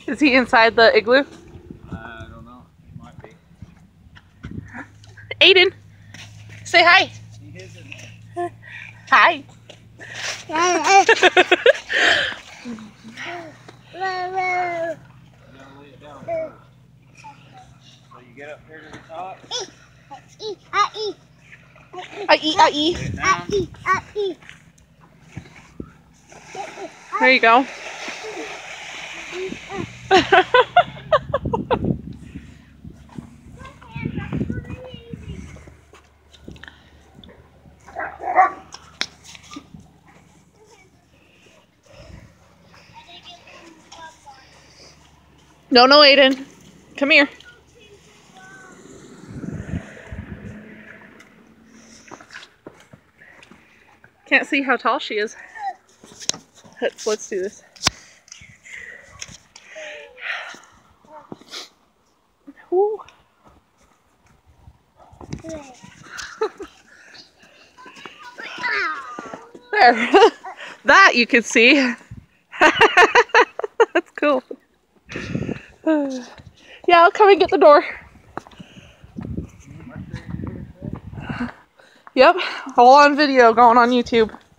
Is he inside the igloo? I don't know. He might be. Aiden, say hi. He is in there. Hi. You gotta lay it down first. So you get up here to the top. I-E. Lay it down. There you go. No, Aiden. Come here. Can't see how tall she is. Let's do this. Ooh. There. That you can see. That's cool. Yeah, I'll come and get the door. Yep, all on video going on YouTube.